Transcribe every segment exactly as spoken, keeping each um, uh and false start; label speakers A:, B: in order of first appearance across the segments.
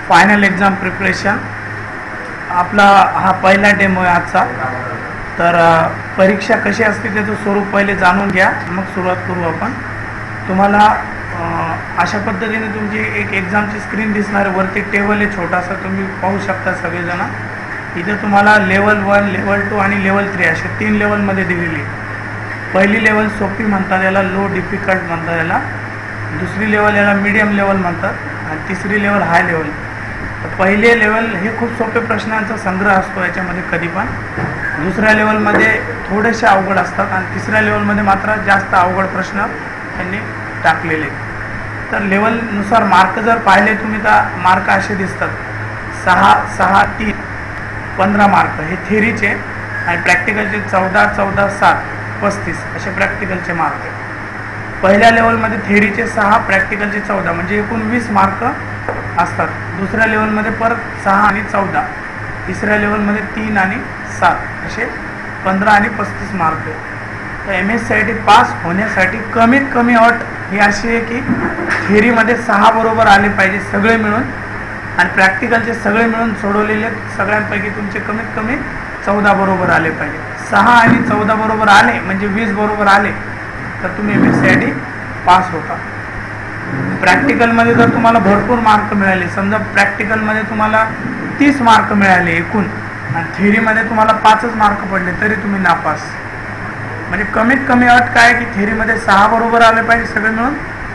A: Final exam preparation आपला हा पहिला डेमो आहे आजचा. तर परीक्षा कशी असते त्याचं स्वरूप पहिले जाणून घ्या, मग सुरुवात करू आपण. तुम्हाला अशा पद्धतीने तुमची एक एक्झामची स्क्रीन दिसणार आहे. वरती टेबल आहे छोटासा, तुम्ही पाहू शकता सगळेजण. इथे तुम्हाला लेवल वन, लेवल टू आणि लेवल थ्री असे तीन लेवलमध्ये दिलेली. पहिली लेवल सोपी म्हणतात याला, लो डिफिकल्ट म्हणतात याला. दुसरी लेवल याला मीडियम लेवल म्हणतात आणि तिसरी लेवल हाय लेवल. तर पहिले लेवल हे खूप सोपे प्रश्नांचा संग्रह असतो याच्यामध्ये कधी पण. दुसऱ्या लेवलमध्ये थोडेसे अवघड असतात आणि तिसऱ्या लेवलमध्ये मात्र जास्त अवघड प्रश्न त्यांनी टाकलेले. तर लेवलनुसार मार्क जर पाहिले तुम्ही तर मार्क असे दिसतात. सहा सहा तीन पंधरा मार्क हे थेरीचे आणि प्रॅक्टिकलचे चौदा चौदा सात पस्तीस असे प्रॅक्टिकलचे मार्क आहे. पहिल्या लेवलमध्ये थेरीचे सहा, प्रॅक्टिकलचे चौदा, म्हणजे एकूण वीस मार्क असतात. दुसऱ्या लेवलमध्ये परत सहा आणि चौदा, तिसऱ्या लेवलमध्ये तीन आणि सात असे पंधरा आणि पस्तीस मार्क आहे. तर M S C I T pass होण्यासाठी कमीत कमी अट ही अशी आहे की थेरीमध्ये सहा बरोबर आले पाहिजे सगळे मिळून, आणि प्रॅक्टिकलचे सगळे मिळून सोडवलेले सगळ्यांपैकी तुमचे कमीत कमी चौदा बरोबर आले पाहिजे. सहा आणि चौदा बरोबर आले म्हणजे वीस बरोबर आले तर तुम्ही M S C I T pass होता. प्रॅक्टिकलमध्ये जर तुम्हाला भरपूर मार्क मिळाले, समजा प्रॅक्टिकलमध्ये तुम्हाला तीस मार्क मिळाले एकूण आणि थेरीमध्ये तुम्हाला पाचच मार्क पडले तरी तुम्ही नापास. म्हणजे कमीत कमी अट काय की थेरीमध्ये सहा बरोबर आले पाहिजे सगळे मिळून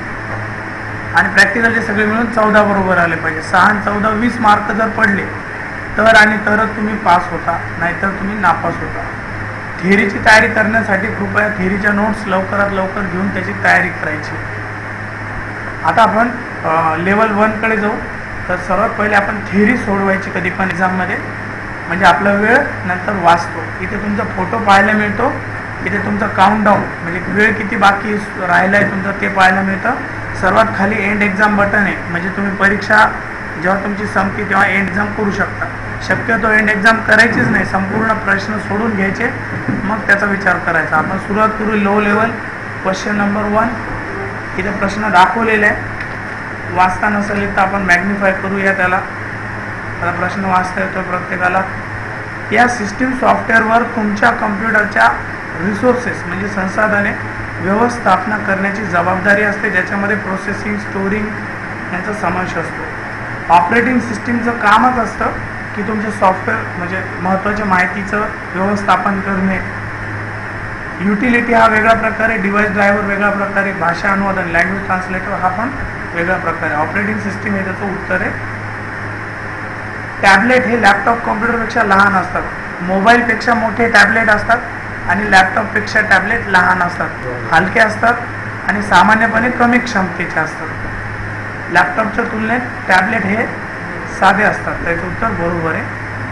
A: आणि प्रॅक्टिकलचे सगळे मिळून चौदा बरोबर आले पाहिजे. सहा आणि चौदा वीस मार्क जर पडले तर आणि तरच तुम्ही पास होता, नाहीतर तुम्ही नापास होता. थेरीची तयारी करण्यासाठी कृपया थेरीच्या नोट्स लवकरात लवकर घेऊन त्याची तयारी करायची. आता आपण लेवल वनकडे जाऊ. तर सर्वात पहिले आपण थेरी सोडवायची कधी पण एक्झाममध्ये, म्हणजे आपला वेळ नंतर वाचतो. इथे तुमचा फोटो पाहायला मिळतो, इथे तुमचा काउंटडाऊन म्हणजे वेळ किती बाकी राहिला आहे तुमचं ते पाहायला मिळतं. सर्वात खाली एंड एक्झाम बटन आहे, म्हणजे तुम्ही परीक्षा जेव्हा तुमची संपते तेव्हा एंड एक्झाम करू शकता. शक्यतो एंड एक्झाम करायचीच नाही, संपूर्ण प्रश्न सोडून घ्यायचे मग त्याचा विचार करायचा. आपण सुरुवात करू low level question number one. इथे प्रश्न दाखवलेले आहे, वाचता नसेल तर आपण मॅग्निफाय करूया त्याला. त्याला प्रश्न वाचता येतो प्रत्येकाला. या सिस्टीम सॉफ्टवेअरवर तुमच्या कम्प्युटरच्या रिसोर्सेस म्हणजे संसाधने व्यवस्थापना करण्याची जबाबदारी असते, ज्याच्यामध्ये प्रोसेसिंग, स्टोरिंग यांचा समावेश असतो. ऑपरेटिंग सिस्टीमचं कामच असतं की तुमचं सॉफ्टवेअर म्हणजे महत्त्वाच्या माहितीचं व्यवस्थापन करणे. युटिलिटी हा वेगळा प्रकारे, डिव्हाइस ड्रायव्हर वेगळा प्रकारे, भाषा अनुवादन लँग्वेज ट्रान्सलेटर हा पण वेगळा प्रकारे. ऑपरेटिंग सिस्टीम हे त्याचं उत्तर आहे. टॅबलेट हे लॅपटॉप कॉम्प्युटरपेक्षा लहान असतात. मोबाईलपेक्षा मोठे टॅबलेट असतात आणि लॅपटॉपपेक्षा टॅबलेट लहान असतात, हलके असतात आणि सामान्यपणे कमी क्षमतेचे असतात. लॅपटॉपच्या तुलनेत टॅबलेट हे साधे असतात. त्याचं उत्तर बरोबर आहे.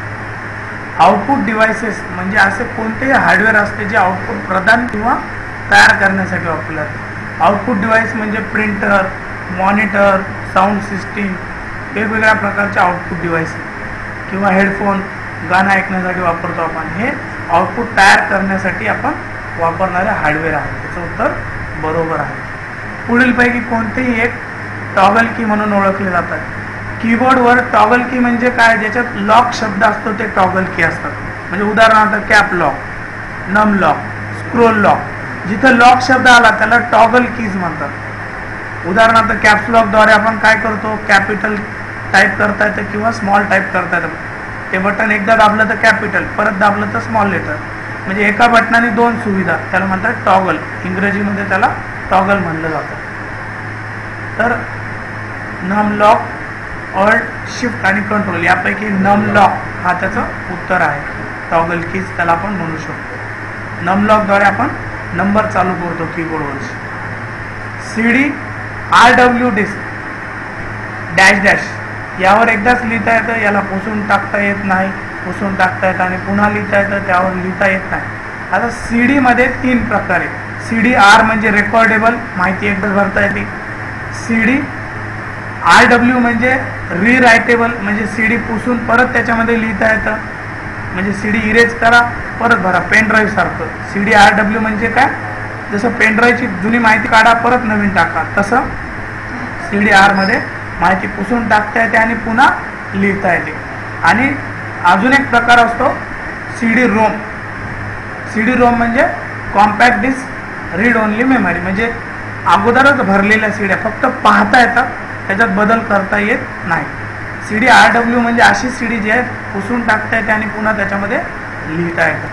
A: आउटपुट डिव्हाइसेस म्हणजे असे कोणतेही हार्डवेअर असते जे आउटपुट प्रदान किंवा तयार करण्यासाठी वापरतात. आउटपुट डिव्हाइस म्हणजे प्रिंटर, मॉनिटर, साऊंड सिस्टीम, वेगवेगळ्या प्रकारचे आउटपुट डिव्हाइस किंवा हेडफोन गाणं ऐकण्यासाठी वापरतो आपण. हे आउटपुट तयार करण्यासाठी आपण वापरणारे हार्डवेअर आहे. त्याचं उत्तर बरोबर आहे. पुढीलपैकी कोणतेही एक टॉगल की म्हणून ओळखले जातात. कीबोर्डवर टॉगल की म्हणजे काय, ज्याच्यात लॉक शब्द असतो ते टॉगल की असतात. म्हणजे उदाहरणार्थ cap lock, num lock, scroll lock. जिथं लॉक शब्द आला त्याला टॉगल कीज म्हणतात. उदाहरणार्थ कॅप्स लॉकद्वारे आपण काय करतो, कॅपिटल टाईप करता येतं किंवा स्मॉल टाईप करता येतं. ते बटन एकदा दाबलं तर कॅपिटल, परत दाबलं तर स्मॉल लेटर. म्हणजे एका बटनाने दोन सुविधा, त्याला म्हणतात टॉगल. इंग्रजीमध्ये त्याला टॉगल म्हणलं जातं. तर नम लॉक, ऑल्ट, शिफ्ट आणि कंट्रोल यापैकी नम लॉक हा त्याचं उत्तर आहे. टॉगल कीज त्याला आपण म्हणू शकतो. नम लॉकद्वारे आपण नंबर चालू करतो कीबोर्डवरची. C D, R W disk, dash dash यावर एकदाच लिहिता येतं, याला पुसून टाकता येत नाही. पुसून टाकता येतं आणि पुन्हा लिहिता येतं, त्यावर लिहिता येत नाही. आता सी डीमध्ये तीन प्रकार आहे. सी डी आर म्हणजे रेकॉर्डेबल, माहिती एकदा भरता येते. सी डी आर डब्ल्यू म्हणजे रिरायटेबल, म्हणजे सी डी पुसून परत त्याच्यामध्ये लिहिता येतं. म्हणजे सी डी इरेज करा परत भरा, पेन ड्राईव्ह सारखं. सी डी आर डब्ल्यू म्हणजे काय, जसं पेन ड्राईव्हची जुनी माहिती काढा परत नवीन टाका, तसं सी डी आरमध्ये माहिती पुसून टाकता येते आणि पुन्हा लिहिता येते. आणि अजून एक प्रकार असतो C D ROM. C D ROM म्हणजे compact disc read only memory, म्हणजे अगोदरच भरलेल्या सीड्या फक्त पाहता येतात, त्याच्यात बदल करता येत नाही. सी डी आर डब्ल्यू म्हणजे अशी सी डी जी आहे पुसून टाकता येते आणि पुन्हा त्याच्यामध्ये लिहिता येतं.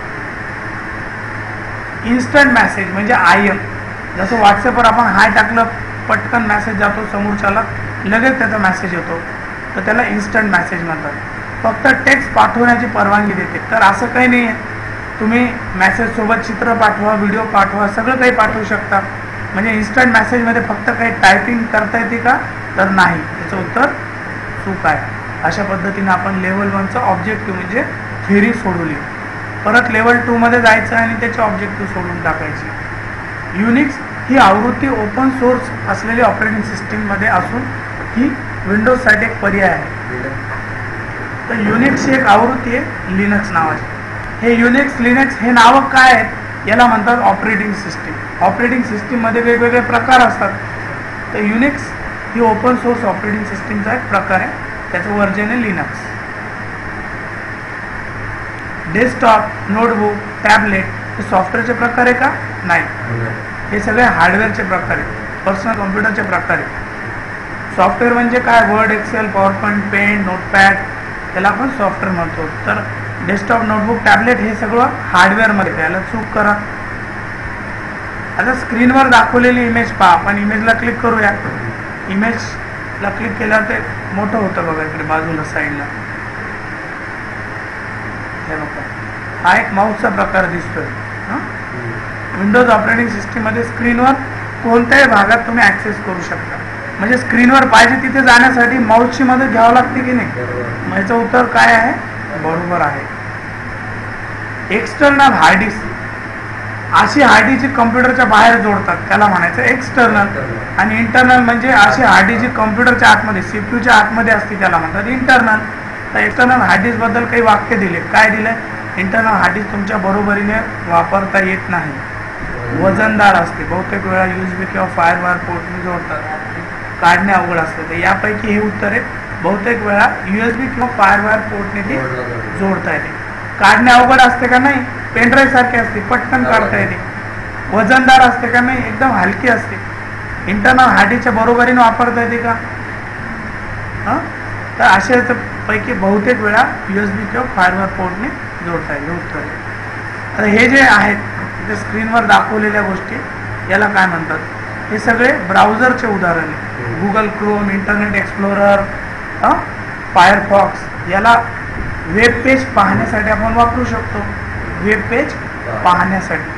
A: इन्स्टंट मेसेज म्हणजे आय एम, जसं व्हॉट्सअपवर आपण हाय टाकलं पटकन मेसेज जातो समोरच्याला, लगेच त्याचा मेसेज येतो, तर त्याला इन्स्टंट मेसेज म्हणतात. फक्त टेक्स्ट पाठवण्याची परवानगी देते. तर असं काही नाही आहे, तुम्ही मेसेजसोबत चित्र पाठवा, व्हिडिओ पाठवा, सगळं काही पाठवू शकता. म्हणजे इन्स्टंट मेसेजमध्ये फक्त काही टायपिंग करता येते का, तर नाही. त्याचं उत्तर चूक आहे. अशा पद्धतीने आपण लेवल वनचं ऑब्जेक्टिव्ह म्हणजे थेरी सोडवली. परत लेवल टूमध्ये जायचं आणि त्याचे ऑब्जेक्टिव्ह सोडून टाकायची. युनिक्स ही आवृत्ती ओपन सोर्स असलेली ऑपरेटिंग सिस्टीममध्ये असून ही विंडोजसाठी एक पर्याय आहे. तर युनिक्सची एक आवृत्ती आहे लिनक्स नावाची. हे युनिक्स लिनक्स हे नावं काय आहेत, याला म्हणतात ऑपरेटिंग सिस्टीम. ऑपरेटिंग सिस्टीममध्ये वेगवेगळे प्रकार असतात. तर युनिक्स ही ओपन सोर्स ऑपरेटिंग सिस्टीमचा एक प्रकार आहे, त्याचं वर्जन आहे लिनक्स. डेस्कटॉप, नोटबुक, टॅबलेट हे सॉफ्टवेअरचे प्रकार आहे का, नाही. हे सगळे हार्डवेअरचे प्रकार आहेत, पर्सनल कॉम्प्युटरचे प्रकार आहेत. सॉफ्टवेअर म्हणजे काय, Word, Excel, PowerPoint, Paint, Notepad, त्याला आपण सॉफ्टवेअर म्हणतो. तर डेस्कटॉप, नोटबुक, टॅबलेट हे सगळं हार्डवेअरमध्ये. त्याला चूक करा. आता स्क्रीनवर दाखवलेली इमेज पहा. आपण इमेजला क्लिक करूया. इमेजला क्लिक केल्यावर ते मोठं होतं बघा, इकडे बाजूला साईडला. हे बघा, हा एक माऊसचा प्रकार दिसतोय. विंडोज ऑपरेटिंग सिस्टीममध्ये स्क्रीनवर कोणत्याही भागात तुम्ही ॲक्सेस करू शकता. म्हणजे स्क्रीनवर पाहिजे तिथे जाण्यासाठी माऊसची मदत घ्यावं लागते की नाही. मग याचं उत्तर काय आहे, बरोबर आहे. एक्सटर्नल हार्ड डिस्क, अशी हार्ड डिस्क जी कम्प्युटरच्या बाहेर जोडतात त्याला म्हणायचं एक्सटर्नल. आणि इंटरनल म्हणजे अशी हार्ड डिस्क जी कम्प्युटरच्या आतमध्ये सीपीयूच्या आतमध्ये असते त्याला म्हणतात इंटरनल. तर एक्सटर्नल हार्ड डिस्क बद्दल काही वाक्य दिले. काय दिले, इंटरनल हार्ड डिस्क तुमच्या बरोबरीने वापरता येत नाही, वजनदार असते, बहुतेक वेळा यूएसबी किंवा फायरवायर पोर्टने जोडतात, काढणे अवघड असते. तर यापैकी हे उत्तर आहे. बहुतेक वेळा यूएसबी किंवा फायरवायर पोर्टने ती जोडता येते. काढणे अवघड असते का, नाही. पेनड्राईव्ह सारखी असते, पटकन काढता येते. वजनदार असते का, नाही, एकदम हलकी असते. इंटरनल हार्ड डिस्कच्या बरोबरीने वापरता येते का, हां. तर अशा पैकी बहुतेक वेळा यूएसबी किंवा फायरवायर पोर्टने जोडता येते उत्तर. आता हे जे आहेत ते स्क्रीनवर दाखवलेल्या गोष्टी याला काय म्हणतात, हे सगळे ब्राउझरचे उदाहरण आहे. Google Chrome, Internet Explorer, Firefox, याला वेब पेज पाहण्यासाठी आपण वापरू शकतो. वेब पेज पाहण्यासाठी.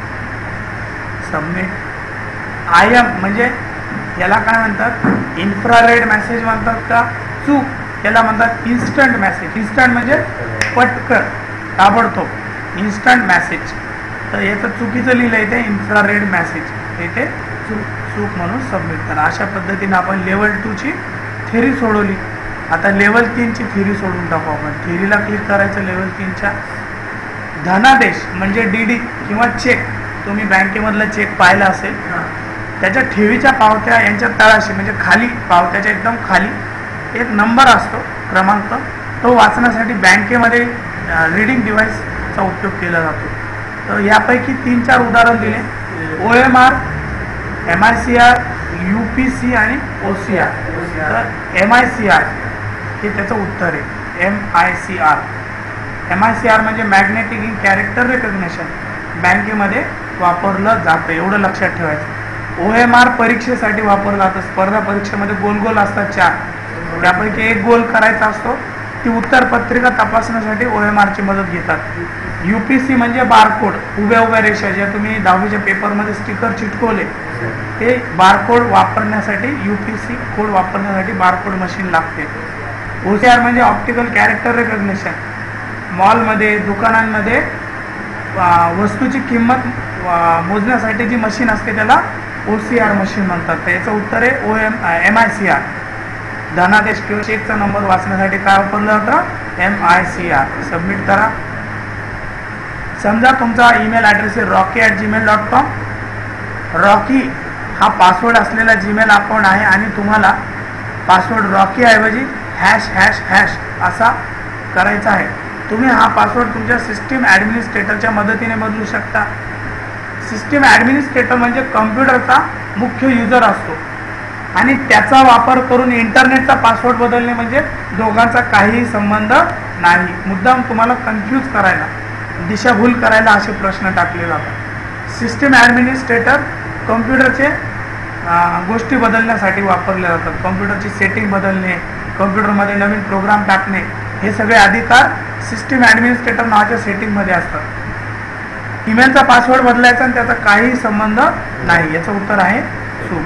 A: सबमिट. आय एम म्हणजे याला काय म्हणतात, इन्फ्रारेड मेसेज म्हणतात का, चूक. याला म्हणतात इन्स्टंट मेसेज. इन्स्टंट म्हणजे पटकन, ताबडतोब, इन्स्टंट मेसेज. तर याचं चुकीचं लिहिलं आहे ते इन्फ्रारेड मेसेज, इथे चूक चूक म्हणून सबमिट करा. अशा पद्धतीने आपण लेवल टूची थेरी सोडवली. आता लेवल तीनची थेरी सोडून टाकू आपण. थेरीला क्लिक करायचं. लेवल तीनच्या धनादेश म्हणजे डी डी किंवा चेक, तुम्ही बँकेमधला चेक पाहिला असेल, त्याच्या ठेवीच्या पावत्या यांच्या तळाशी म्हणजे खाली, पावत्याच्या एकदम खाली एक नंबर असतो, क्रमांक, तो वाचण्यासाठी बँकेमध्ये रीडिंग डिव्हाइसचा उपयोग केला जातो. तर यापैकी तीन चार उदाहरण दिले. O M R, M I C R, U P C आणि ओ सी आर. तर एम आय सी आर हे त्याचं उत्तर आहे. M I C R. M I C R म्हणजे मॅग्नेटिक इन कॅरेक्टर रेकग्नेशन, बँकेमध्ये वापरलं जातं, एवढं लक्षात ठेवायचं. ओ एम आर परीक्षेसाठी वापरलं जातं. स्पर्धा परीक्षेमध्ये गोल गोल असतात चार, त्यापैकी एक गोल करायचा असतो. ती उत्तरपत्रिका तपासण्यासाठी ओ एम आरची मदत घेतात. यू पी सी म्हणजे बारकोड, उभ्या उभ्या रेषा, ज्या तुम्ही दहावीच्या पेपरमध्ये स्टिकर चिटकवले, ते बारकोड वापरण्यासाठी, यू पी सी कोड वापरण्यासाठी बारकोड मशीन लागते. ओ सी आर म्हणजे ऑप्टिकल कॅरेक्टर रेकग्निशन, मॉलमध्ये, दुकानांमध्ये वस्तूची किंमत मोजण्यासाठी जी मशीन असते त्याला ओ सी आर मशीन म्हणतात. तर याचं उत्तर आहे O M M I C R. धनादेश किंवा चेकचा नंबर वाचण्यासाठी काय वापरलं जातं, M I C R. Submit करा. समजा तुमचा ईमेल ॲड्रेस आहे Rocky at Gmail dot com. Rocky हा पासवर्ड असलेला जीमेल अकाउंट आहे आणि तुम्हाला पासवर्ड रॉकी ऐवजी हॅश हॅश हॅश असा करायचा आहे. तुम्ही हा पासवर्ड तुमच्या सिस्टीम ॲडमिनिस्ट्रेटरच्या मदतीने बदलू शकता. सिस्टीम ॲडमिनिस्ट्रेटर म्हणजे कम्प्युटरचा मुख्य युजर असतो आणि त्याचा वापर करून इंटरनेटचा पासवर्ड बदलणे म्हणजे दोघांचा काहीही संबंध नाही. मुद्दाम तुम्हाला कन्फ्यूज करायला, दिशाभूल करायला असे प्रश्न टाकले जातात. सिस्टीम ॲडमिनिस्ट्रेटर कम्प्युटरचे गोष्टी बदलण्यासाठी वापरले जातात. कम्प्युटरची सेटिंग बदलणे, कम्प्युटरमध्ये नवीन प्रोग्राम टाकणे, हे सगळे अधिकार सिस्टीम ॲडमिनिस्ट्रेटर नावाच्या सेटिंगमध्ये असतात. ईमेलचा पासवर्ड बदलायचा आणि त्याचा काही संबंध नाही. याचं उत्तर आहे चूक.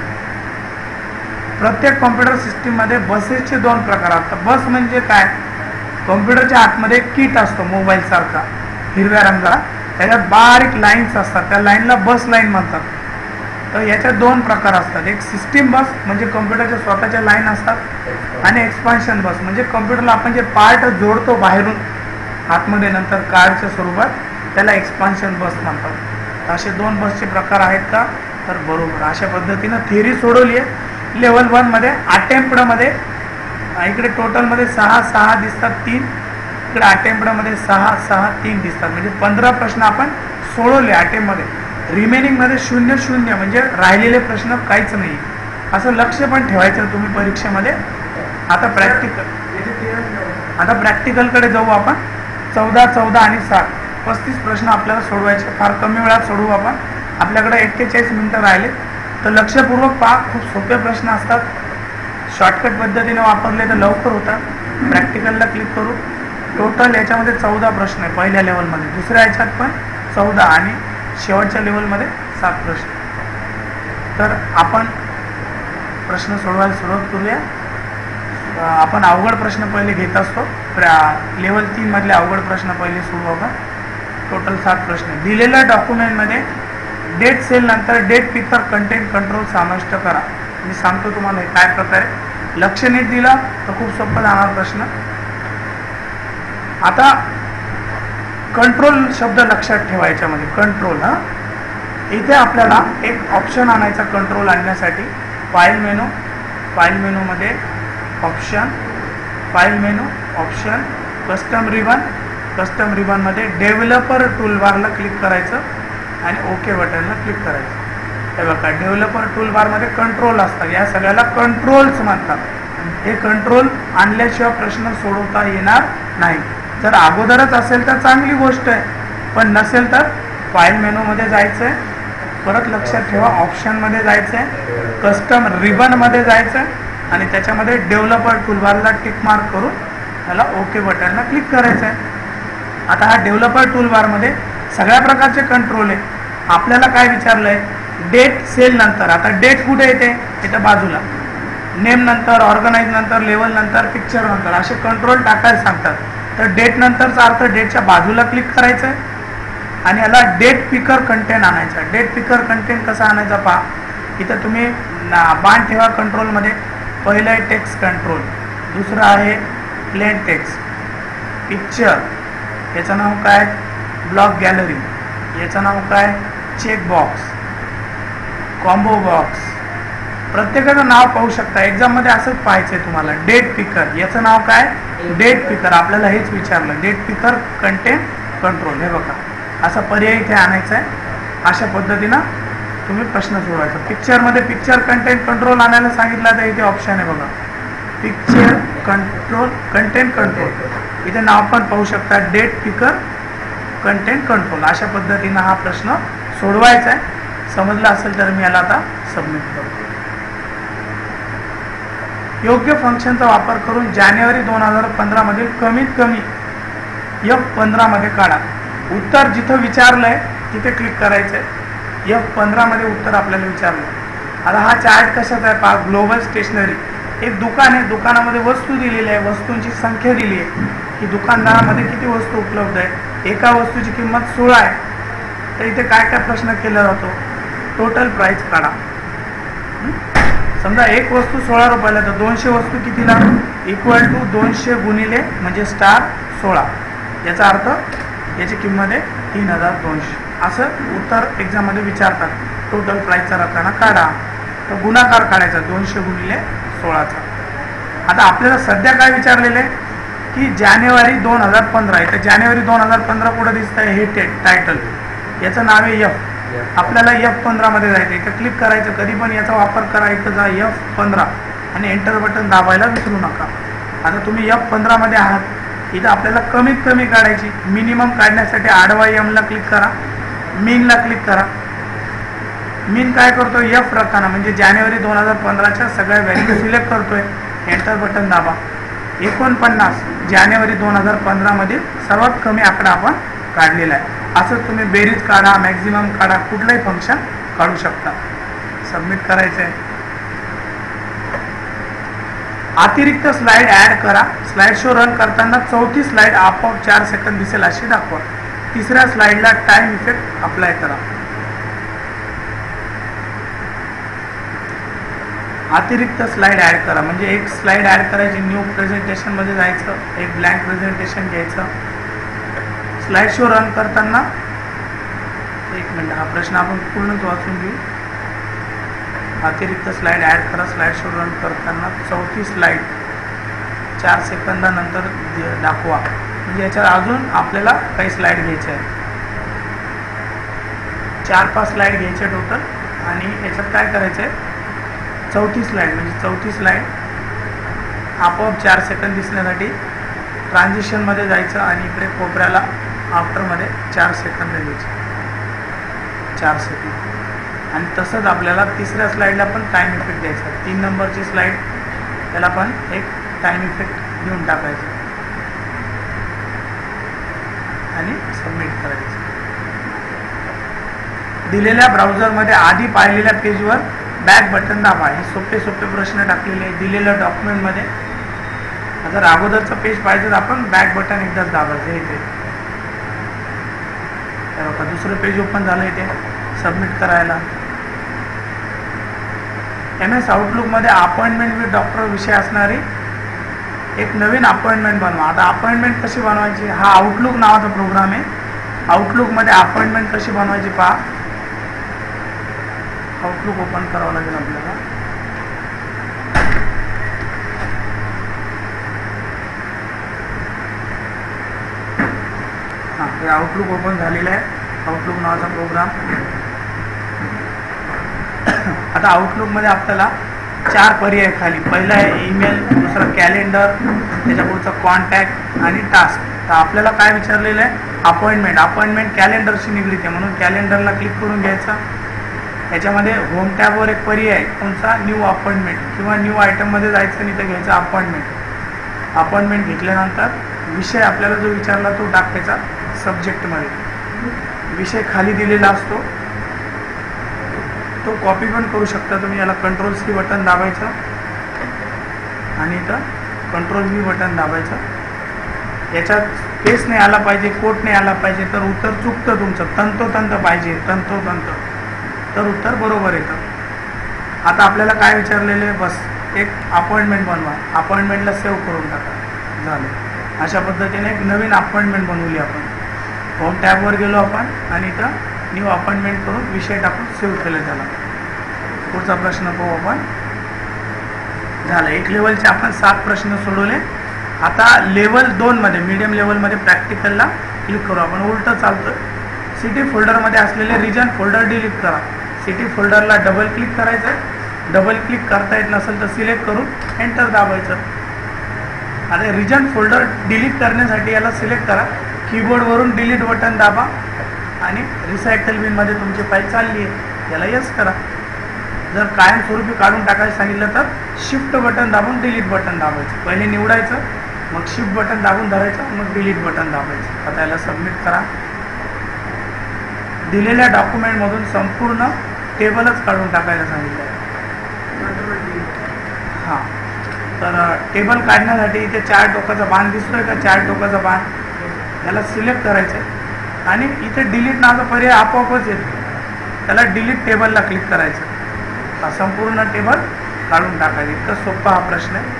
A: प्रत्येक कॉम्प्युटर सिस्टीममध्ये बसेसचे दोन प्रकार असतात. बस म्हणजे काय? कॉम्प्युटरच्या आतमध्ये एक किट असतो मोबाईलसारखा हिरव्या रंगाला, त्याच्यात बारीक लाईन्स असतात, त्या लाईनला बस लाईन म्हणतात. तर याच्यात दोन प्रकार असतात. एक सिस्टीम बस म्हणजे कॉम्प्युटरच्या स्वतःच्या लाईन असतात आणि एक्सपान्शन बस म्हणजे कॉम्प्युटरला आपण जे पार्ट जोडतो बाहेरून आतमध्ये नंतर कार्डच्या स्वरूपात, त्याला एक्सपान्शन बस म्हणतात. तर असे दोन बसचे प्रकार आहेत का? तर बरोबर. अशा पद्धतीनं थिअरी सोडवली आहे. लेवल वनमध्ये अटेम्प्टमध्ये इकडे टोटलमध्ये सहा सहा दिसतात, तीन इकडे अटेम्प्टमध्ये सहा सहा तीन दिसतात, म्हणजे पंधरा प्रश्न आपण सोडवले अटेम्प्टमध्ये. रिमेनिंगमध्ये शून्य शून्य म्हणजे राहिलेले प्रश्न काहीच नाही. असं लक्ष पण ठेवायचं तुम्ही परीक्षेमध्ये. आता प्रॅक्टिकल आता प्रॅक्टिकलकडे जाऊ आपण. चौदा चौदा आणि सात पस्तीस प्रश्न आपल्याला सोडवायचे. फार कमी वेळात सोडवू आपण. आपल्याकडे एक्केचाळीस मिनटं राहिले. तर लक्षपूर्वक पहा, खूप सोपे प्रश्न असतात. शॉर्टकट पद्धतीने वापरले तर लवकर होतात. प्रॅक्टिकलला क्लिक करू. टोटल याच्यामध्ये चौदा प्रश्न आहे पहिल्या लेवलमध्ये, दुसऱ्या याच्यात पण चौदा आणि शेवटच्या लेवलमध्ये सात प्रश्न. तर आपण प्रश्न सोडवायला सुरुवात करूया. आपण अवघड प्रश्न पहिले घेत असतो. लेवल तीन मधले अवघड प्रश्न पहिले सोडवू आपण. टोटल सात प्रश्न. दिलेल्या डॉक्युमेंटमध्ये डेट सेल नंतर डेट पिकर कंटेंट कंट्रोल समाविष्ट करा. मी सांगतो तुम्हाला हे काय प्रकारे. लक्ष नीट दिला तर खूप सोपं जाणार प्रश्न. आता कंट्रोल शब्द लक्षात ठेवा. याच्यामध्ये कंट्रोल, हा इथे आपल्याला एक ऑप्शन आणायचा कंट्रोल आणण्यासाठी. फाईल मेनू, फाईल मेनूमध्ये option, file menu option, custom ribbon, custom रिबनमध्ये डेव्हलपर टूलबारला क्लिक करायचं आणि ओके बटनला क्लिक करायचं. हे बघा, डेव्हलपर टूलबारमध्ये कंट्रोल असतात. या सगळ्याला कंट्रोल्स म्हणतात. हे कंट्रोल आणल्याशिवाय प्रश्न सोडवता येणार नाही. जर अगोदरच असेल तर चांगली गोष्ट आहे, पण नसेल तर फाईल मेनूमध्ये जायचं आहे. परत लक्षात ठेवा, ऑप्शनमध्ये जायचं आहे, कस्टम रिबनमध्ये जायचं आहे आणि त्याच्यामध्ये डेव्हलपर टूलबारला टिक मार्क करून त्याला ओके बटनला क्लिक करायचं आहे. आता हा डेव्हलपर टूलबारमध्ये सगळ्या प्रकारचे कंट्रोल आहे. आपल्याला काय विचारलं आहे? डेट सेल नंतर. आता डेट कुठे येते? इथं बाजूला. नेम नंतर, ऑर्गनाइज नंतर, लेवल नंतर, पिक्चर नंतर असे कंट्रोल टाकायला सांगतात. तर डेट नंतरचा अर्थ डेटच्या बाजूला क्लिक करायचं आहे आणि याला डेट पिकर कंटेंट आणायचा. डेट पिकर कंटेंट कसा आणायचा पहा. इथं तुम्ही बाण ठेवा कंट्रोलमध्ये. पहिलं आहे टेक्स्ट कंट्रोल, दुसरं आहे प्लेन टेक्स्ट. पिक्चर याचं नाव काय? Block gallery. याचं नाव काय? Check box, combo box. प्रत्येकाचं नाव पाहू शकता. एक्झाममध्ये असंच पाहायचं आहे तुम्हाला. डेट पिकर याचं नाव काय? Date picker. आपल्याला हेच विचारलं. Date picker content control. हे बघा, असा पर्याय इथे आणायचा आहे. अशा पद्धतीनं तुम्ही प्रश्न सोडवायचा. पिक्चरमध्ये पिक्चर कंटेंट कंट्रोल आणायला सांगितलं तर इथे ऑप्शन आहे बघा, पिक्चर कंट्रोल कंटेंट कंट्रोल. इथे नाव पण पाहू शकता, डेट पिकर कंटेंट कंट्रोल. अशा पद्धतीनं हा प्रश्न सोडवायचा आहे. समजला असेल तर मी याला आता सबमिट करतो. योग्य फंक्शनचा वापर करून जानेवारी दोन हजार पंधरा मधील कमीत कमी एफ पंधरा मध्ये काढा. उत्तर जिथं विचारलं आहे तिथे क्लिक करायचं आहे. एफ पंधरा मध्ये उत्तर आपल्याला विचारलं. आता हा चार्ट कशाचा आहे पहा. ग्लोबल स्टेशनरी एक दुकान आहे. दुकानामध्ये वस्तू दिलेली आहे, वस्तूंची संख्या दिली आहे की दुकानदारामध्ये किती वस्तू उपलब्ध आहे. एका वस्तूची किंमत सोळा आहे. तर इथे काय काय प्रश्न केला जातो? टोटल प्राइस काढा. समजा एक वस्तू सोळा रुपयाला, तर दोनशे वस्तू कितीला? इक्वल टू दोनशे गुणिले म्हणजे स्टार सोळा. याचा अर्थ याची किंमत आहे तीन हजार दोनशे. असं उत्तर एक्झाममध्ये विचारतात. टोटल प्राइसचा रकाना काढा. तर गुणाकार काढायचा दोनशे गुणिले सोळाचा. आता आपल्याला सध्या काय विचारलेलं आहे की जानेवारी दोन हजार पंधरा आहे, तर जानेवारी दोन हजार पंधरा पुढे दिसत आहे हे टे टायटल, याचं नाव आहे एफ. आपल्याला एफ पंधरामध्ये जायचं, इथं क्लिक करायचं. कधी पण याचा वापर करा, इथं जा एफ पंधरा आणि एंटर बटन दाबायला विसरू नका. आता तुम्ही एफ पंधरामध्ये आहात, इथं आपल्याला कमीत कमी काढायची. मिनिमम काढण्यासाठी आडवा एमला क्लिक करा, मीनला क्लिक करा. मीन काय करतो, एफ रकाना म्हणजे जानेवारी दोन हजार पंधराच्या सगळ्या व्हॅल्यू सिलेक्ट करतोय. एंटर बटन दाबा. एकोणपन्नास जानेवारी दोन हजार पंधरामध्ये सर्वात कमी आकडा आपण काढलेला आहे. असंच तुम्ही बेरीज काढा, मॅक्झिमम काढा, कुठलंही फंक्शन काढू शकता. सबमिट करायचं आहे. अतिरिक्त स्लाइड ऍड करा. स्लाइड शो रन करताना चौथी स्लाइड आपोआप चार सेकंद दिसेल अशी दाखवा. तिसऱ्या स्लाइडला टाइम इफेक्ट अप्लाय करा. अतिरिक्त स्लाइड ऍड करा म्हणजे एक स्लाइड ऍड करायची, न्यू प्रेझेंटेशन मध्ये जायचं, एक ब्लँक प्रेझेंटेशन घ्यायचं. स्लाइड शो रन करताना एक मिनिट, हा प्रश्न आपण पूर्णच वाचून घेऊ. अतिरिक्त स्लाइड ऍड करा. स्लाइड शो रन करताना चौथी स्लाइड चार सेकंदानंतर दाखवा. म्हणजे याच्यावर अजून आपल्याला काही स्लाइड घ्यायचे आहेत, चार पाच स्लाइड घ्यायचे टोटल. आणि याच्यात काय करायचं आहे, चौथी स्लाइड म्हणजे चौथी स्लाइड आपोआप चार सेकंद दिसण्यासाठी ट्रान्झिशनमध्ये जायचं आणि इकडे कोपऱ्याला आफ्टरमध्ये चार सेकंद द्यायचे, चार सेकंद. आणि तसंच आपल्याला तिसऱ्या स्लाइडला पण टाइम इफेक्ट द्यायचा. तीन नंबरची स्लाइड त्याला पण एक टाइम इफेक्ट देऊन टाकायचं आणि सबमिट करायचं. दिलेल्या ब्राउझरमध्ये आधी पाहिलेल्या पेजवर बॅक बटन दाबा. हे सोपे सोपे प्रश्न टाकलेले आहे दिलेल्या डॉक्युमेंटमध्ये. जर अगोदरचं पेज पाहिजे तर आपण बॅक बटन एकदाच दाबायचं. इथे बघा दुसरं पेज ओपन झालं इथे सबमिट करायला. एम एस आउटलुकमध्ये अपॉइंटमेंट विथ डॉक्टर विषय असणारी एक नवीन अपॉइंटमेंट बनवा. आता अपॉइंटमेंट कशी बनवायची, हा आउटलुक नावाचा प्रोग्राम आहे. आउटलुकमध्ये अपॉइंटमेंट कशी बनवायची पहा. आउटलुक ओपन करावं लागेल आपल्याला. हां, हे आउटलुक ओपन झालेलं आहे, आउटलुक नावाचा प्रोग्राम. आता आउटलुकमध्ये आपल्याला चार पर्याय खाली. पहिला आहे ईमेल, दुसरा कॅलेंडर, त्याच्या पुढचा कॉन्टॅक्ट आणि टास्क. तर आपल्याला काय विचारलेलं आहे, अपॉइंटमेंट. अपॉइंटमेंट कॅलेंडरशी निगडीत आहे म्हणून कॅलेंडरला क्लिक करून घ्यायचा. याच्यामध्ये होम टॅबवर एक पर्याय आहे कोणता, न्यू अपॉइंटमेंट किंवा न्यू आयटममध्ये जायचं आणि इथं घ्यायचं अपॉइंटमेंट. अपॉइंटमेंट घेतल्यानंतर विषय आपल्याला जो विचारला तो टाकायचा सब्जेक्टमध्ये. विषय खाली दिलेला असतो तो कॉपी पण करू शकता तुम्ही. याला कंट्रोल सी बटन दाबायचं आणि इथं कंट्रोल व्ही बटन दाबायचं. याच्यात स्पेस नाही आला पाहिजे, कोट नाही आला पाहिजे, तर उत्तर चुकतं तुमचं. तंतोतंत पाहिजे, तंतोतंत, तर उत्तर बरोबर येतं. आता आपल्याला काय विचारलेलं आहे, बस एक अपॉइंटमेंट बनवा. अपॉइंटमेंटला सेव्ह करून टाका. झालं. अशा पद्धतीने एक नवीन अपॉइंटमेंट बनवली आपण. होम टॅबवर गेलो आपण आणि इथं न्यू अपॉइंटमेंट करून विषय टाकून सेव्ह केलं. झाला. पुढचा प्रश्न पाहू आपण. झालं. एक लेवलचे आपण सात प्रश्न सोडवले. आता लेवल दोनमध्ये मीडियम लेवलमध्ये प्रॅक्टिकलला क्लिक करू आपण. उलटं चालतं. सिटी फोल्डरमध्ये असलेले रिजन फोल्डर डिलीट करा. सिटी फोल्डरला डबल क्लिक करायचं. डबल क्लिक करता येत नसेल तर सिलेक्ट करून एंटर दाबायचं. आता रिजन फोल्डर डिलीट करण्यासाठी याला सिलेक्ट करा. कीबोर्डवरून डिलीट बटन दाबा आणि रिसायकल बिनमध्ये तुमची फाईल चालली आहे, याला यस करा. जर कायमस्वरूपी काढून टाकायचं सांगितलं तर शिफ्ट बटन दाबून डिलीट बटन दाबायचं. पहिले निवडायचं, मग शिफ्ट बटन दाबून धरायचं, मग डिलीट बटन दाबायचं. आता याला सबमिट करा. दिलेल्या डॉक्युमेंटमधून संपूर्ण टेबलच काढून टाकायला सांगितलं आहे. हां, तर टेबल काढण्यासाठी इथे चार टोकाचा बाण दिसतोय का, चार टोकाचा बाण, याला सिलेक्ट करायचं आहे आणि इथे डिलीट नावाचा पर्याय आपोआपच येतो. त्याला डिलीट टेबलला क्लिक करायचं. हा संपूर्ण टेबल काढून टाकायचं. इतका सोपा हा प्रश्न आहे.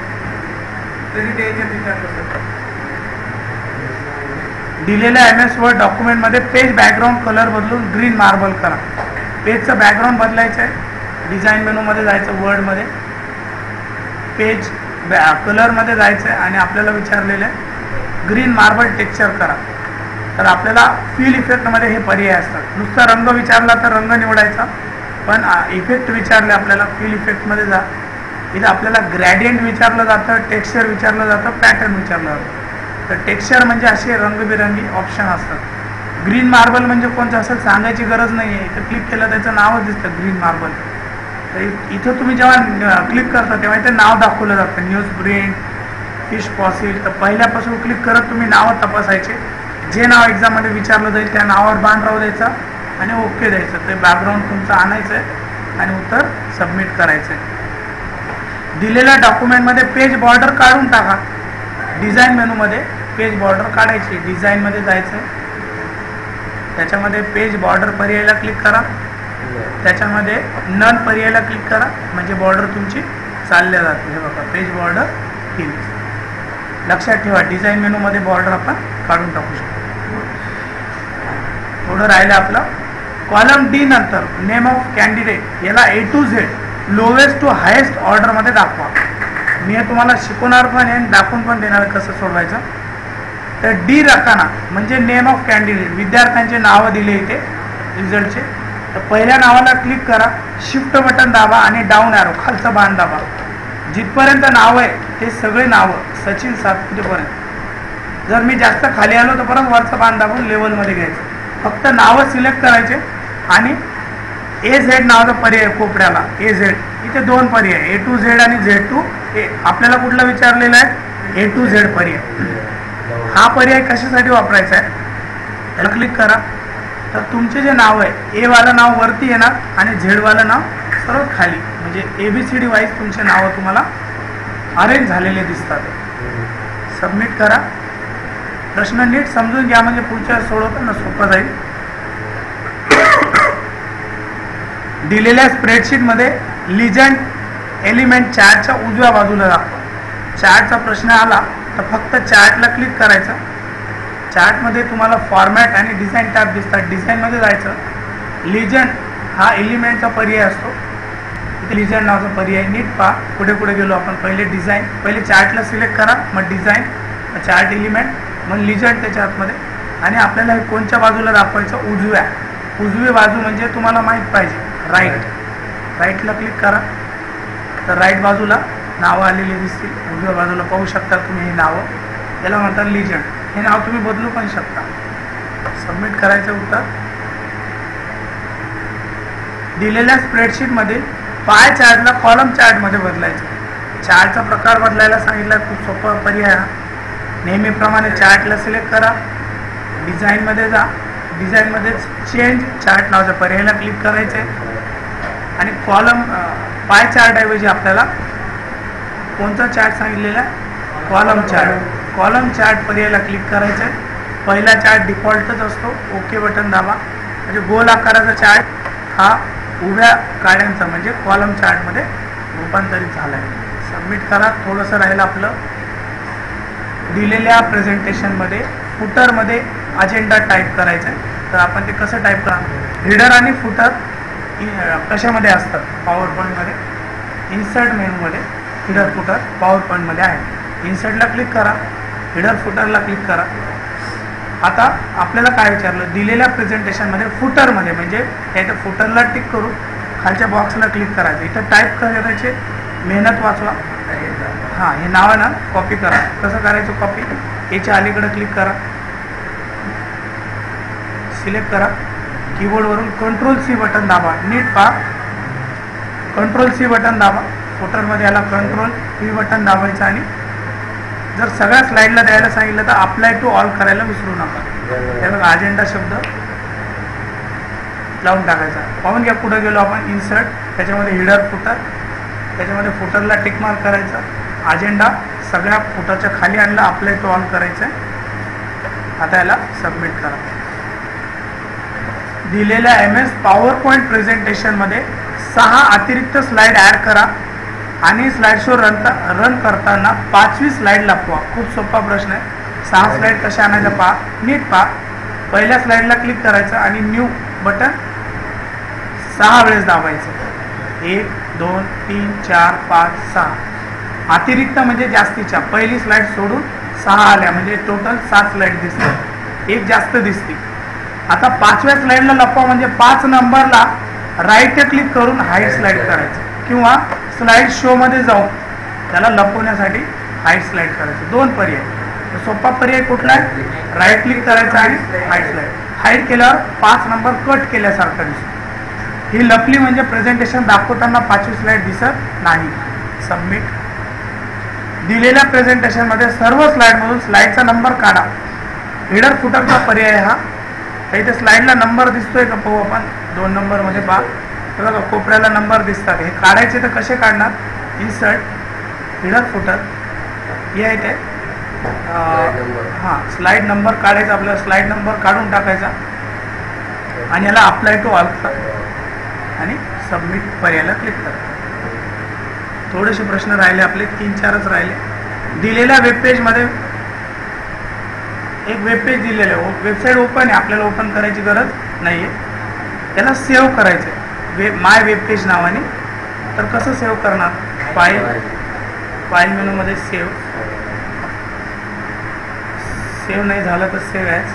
A: दिलेल्या एम एस वर्ड डॉक्युमेंटमध्ये पेज बॅकग्राऊंड कलर बदलून ग्रीन मार्बल करा. पेजचं बॅकग्राऊंड बदलायचं आहे. डिझाईन मेनूमध्ये जायचं, वर्डमध्ये पेज कलरमध्ये जायचं आहे आणि आपल्याला विचारलेलं आहे ग्रीन मार्बल टेक्स्चर करा. तर आपल्याला फील इफेक्टमध्ये हे पर्याय असतात. नुसता रंग विचारला तर रंग निवडायचा, पण इफेक्ट विचारले आपल्याला फील इफेक्टमध्ये जा. इथं आपल्याला ग्रॅडियंट विचारलं जातं, टेक्स्चर विचारलं जातं, पॅटर्न विचारलं जातं. तर टेक्स्चर म्हणजे असे रंगबिरंगी ऑप्शन असतात. ग्रीन मार्बल म्हणजे कोणतं असं सांगायची गरज नाही आहे. इथं क्लिक केलं त्याचं नावच दिसतं ग्रीन मार्बल. तर इथं तुम्ही जेव्हा क्लिक करता तेव्हा इथे नाव दाखवलं जातं न्यूज ब्रेंड, फिश फॉसिल. तर पहिल्यापासून क्लिक करत तुम्ही नावं तपासायचे. जे नाव एक्झाममध्ये विचारलं जाईल त्या नावावर बाण राहू द्यायचा आणि ओके द्यायचं. ते बॅकग्राऊंड तुमचं आणायचं आहे आणि उत्तर सबमिट करायचं आहे. दिलेल्या डॉक्युमेंटमध्ये पेज बॉर्डर काढून टाका. डिझाईन मेनूमध्ये पेज बॉर्डर काढायची. डिझाईनमध्ये जायचं आहे, त्याच्यामध्ये पेज बॉर्डर पर्यायाला क्लिक करा. त्याच्यामध्ये नन पर्यायाला क्लिक करा, म्हणजे बॉर्डर तुमची चालल्या जाते. हे बघा पेज बॉर्डर केली. लक्षात ठेवा डिझाईन मेनूमध्ये बॉर्डर आपण काढून टाकू शकतो. पुढं राहिलं आपलं कॉलम डी नंतर नेम ऑफ कॅन्डिडेट याला A to Z lowest to highest ऑर्डरमध्ये दाखवा. मी हे तुम्हाला शिकवणार पण आहे दाखवून पण देणार कसं सोडवायचं. तर डी राखताना म्हणजे नेम ऑफ कॅन्डिडेट विद्यार्थ्यांचे नावं दिले इथे रिझल्टचे. तर पहिल्या नावाला क्लिक करा, शिफ्ट बटन दाबा आणि डाऊन ॲरो खालचा बाण दाबा. जिथपर्यंत नाव आहे ते सगळे नावं सचिन सातपुतेपर्यंत. जर मी जास्त खाली आलो तर परत वरचा बाण दाबून लेवलमध्ये घ्यायचं. फक्त नावं सिलेक्ट करायचे आणि ए झेड नावाचा पर्याय कोपऱ्याला ए झेड. इथे दोन पर्याय ए टू झेड आणि झेड टू ए. आपल्याला कुठला विचारलेला आहे ए टू झेड पर्याय. हा पर्याय कशासाठी वापरायचा आहे त्याला क्लिक करा. तर तुमचे जे नाव आहे ए वालं नाव वरती येणार आणि झेड वालं नाव सर्व खाली. म्हणजे A B C D wise तुमचे नावं तुम्हाला अरेंज झालेले दिसतात. सबमिट करा. प्रश्न नीट समजून घ्या म्हणजे पुढच्या सोडवताना सोपं जाईल. दिलेल्या स्प्रेडशीटमध्ये लिजंड एलिमेंट चार्टच्या उजव्या बाजूला दाखवा. चार्टचा प्रश्न आला तर फक्त चार्टला क्लिक करायचं. चार्टमध्ये तुम्हाला फॉर्मॅट आणि डिझाईन टॅब दिसतात. डिझाईनमध्ये जायचं. लिजंड हा एलिमेंटचा पर्याय असतो. इथे लिजंड नावाचा पर्याय नीट पहा. पुढे पुढे गेलो आपण. पहिले डिझाईन, पहिले चार्टला सिलेक्ट करा, मग डिझाईन, मग चार्ट एलिमेंट, मग लिजंड त्याच्या आतमध्ये. आणि आपल्याला हे कोणत्या बाजूला दाखवायचं उजव्या. उजवी बाजू म्हणजे तुम्हाला माहीत पाहिजे राईट. राईटला क्लिक करा. तर राईट बाजूला नावं आलेली दिसतील. उजव्या बाजूला पाहू शकता तुम्ही हे नावं. याला म्हणतात लिजंड. हे नाव तुम्ही बदलू पण शकता. सबमिट करायचं उत्तर. दिलेल्या स्प्रेडशीटमध्ये पाय चार्टला कॉलम चार्टमध्ये बदलायचं. चार्टचा प्रकार बदलायला सांगितला. खूप सोपा पर्याय. नेहमीप्रमाणे चार्टला सिलेक्ट करा. डिझाईनमध्ये जा. डिझाईनमध्येच चेंज चार्ट नावाच्या पर्यायाला क्लिक करायचं आहे आणि कॉलम पाय चार्टऐवजी आपल्याला कोणता चार्ट सांगितलेला आहे कॉलम चार्ट. कॉलम चार्ट पर्यायाला क्लिक करायचं आहे. पहिला चार्ट डिफॉल्टच असतो. ओके बटन दाबा. म्हणजे गोल आकाराचा चार्ट हा उभ्या काड्यांचा म्हणजे कॉलम चार्टमध्ये रूपांतरित झाला आहे. सबमिट करा. थोडंसं राहिलं आपलं. दिलेल्या प्रेझेंटेशनमध्ये फुटरमध्ये अजेंडा टाईप करायचा आहे. तर आपण ते कसं टाईप करा. रीडर आणि फुटर कशामध्ये असतात पॉवर पॉईंटमध्ये इन्सर्ट मेनूमध्ये. रीडर फुटर पॉवर पॉईंटमध्ये आहे. इन्सर्टला क्लिक करा. रीडर फुटरला क्लिक करा. आता आपल्याला काय विचारलं दिलेल्या प्रेझेंटेशनमध्ये फुटरमध्ये म्हणजे त्याच्या फुटरला टिक करू खालच्या बॉक्सला क्लिक करायचं. इथं टाईप करायचे. मेहनत वाचवा. हां हे नाव आहे ना कॉपी करा. कसं करायचं कॉपी. याच्या अलीकडे क्लिक करा. सिलेक्ट करा. कीबोर्डवरून कंट्रोल सी बटन दाबा. नीट पहा. कंट्रोल सी बटन दाबा. फुटरमध्ये याला कंट्रोल व्ही बटन दाबायचं आणि जर सगळ्या स्लाईडला द्यायला सांगितलं तर अप्लाय टू ऑल करायला विसरू नका. त्याला अजेंडा शब्द लावून टाकायचा. पाहून घ्या पुढे गेलो आपण. इन्सर्ट त्याच्यामध्ये हिडर फुटर त्याच्यामध्ये फुटरला टिक मार्क करायचा. अजेंडा सगळ्या फुटरच्या खाली आणला. अप्लाय टू ऑल करायचं आहे. आता याला सबमिट करा. दिलेल्या एम एस पॉवर पॉईंट प्रेझेंटेशनमध्ये सहा अतिरिक्त स्लाईड ॲड करा आणि स्लाईड शो रन रन करताना पाचवी स्लाईड लपवा. खूप सोपा प्रश्न आहे. सहा स्लाईड कशा आणायचा पहा. नीट पहा. पहिल्या स्लाईडला क्लिक करायचं आणि न्यू बटन सहा वेळेस दाबायचं. एक दोन तीन चार पाच सहा. अतिरिक्त म्हणजे जास्तीच्या, पहिली स्लाइड सोडून सहा आल्या म्हणजे टोटल सात स्लाइड दिसतात, एक जास्त दिसते. आता पाचव्या स्लाइडला लपवा म्हणजे पाच नंबरला राईट क्लिक करून हाईड स्लाइड करायचं किंवा स्लाइड शो मध्ये जाऊन त्याला लपवण्यासाठी हाईड स्लाइड करायचं. दोन पर्याय. सोपा पर्याय कुठला आहे? राईट क्लिक करायचं आणि हाईड स्लाइड. हाईड केल्यावर पाच नंबर कट केल्यासारखं दिसतो. ही लपली म्हणजे प्रेझेंटेशन दाखवताना पाचवी स्लाइड दिसत नाही. सबमिट. दिलेल्या प्रेझेंटेशन मध्ये सर्व स्लाइड मधून स्लाइडचा नंबर काढा. हेडर फुटरचा पर्याय हा. इथे स्लाइडला नंबर दिसतोय का पाहू आपण. दोन नंबर मध्ये पहा बघा कोपऱ्याला नंबर दिसतात. हे काढायचे तर कसे काढणार? इन्सर्ट हेडर फुटर या इथे हां स्लाइड नंबर काढायचा. आपल्याला स्लाइड नंबर काढून टाकायचा आणि याला अप्लाय टू ऑल आणि सबमिट पर्यायाला क्लिक करा. थोडेसे प्रश्न राहिले आपले, तीन चारच राहिले. दिलेल्या वेबपेजमध्ये एक वेबपेज दिलेलं आहे, वेबसाईट ओपन आहे, आपल्याला ओपन करायची गरज नाही आहे. त्याला सेव्ह करायचं आहे वे माय वेबपेज नावाने. तर कसं सेव्ह करणार? फाईल फाईल मेनूमध्ये सेव्ह. सेव्ह नाही झालं तर सेव्ह ॲज.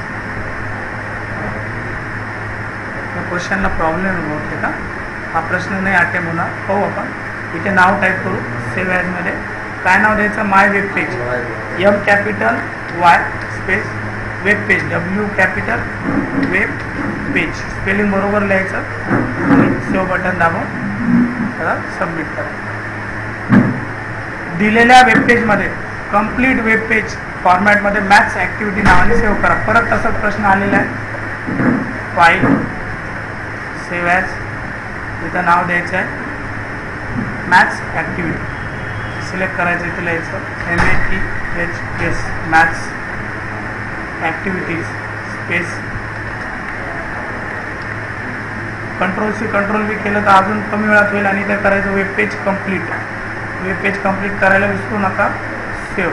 A: या क्वेश्चनला प्रॉब्लेम होते का? हा प्रश्न नाही अटेम्प्ट होणार. पाहू आपण. इथे नाव टाईप करू सेव्ह ॲजमध्ये. काय नाव द्यायचं? My webpage. M capital Y space web page, W capital web page. Spelling बरोबर लिहायचं आणि सेव्ह बटन दाबून त्याला सबमिट करा. दिलेल्या वेबपेजमध्ये कंप्लीट वेब पेज फॉर्मॅटमध्ये मॅथ्स ॲक्टिव्हिटी नावाने सेव्ह करा. परत तसाच प्रश्न आलेला आहे. File save as. तिथं नाव द्यायचं आहे मॅथ्स ॲक्टिव्हिटी. सिलेक्ट करायचं. इथं लिहायचं M A T H S maths activities space. Control C control V केलं तर अजून कमी वेळात होईल. आणि ते करायचं web page complete. Web page complete करायला विसरू नका. सेव्ह.